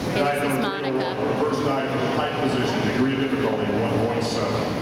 Hey, this is Monica. First dive to the tight position, degree of difficulty 1.7.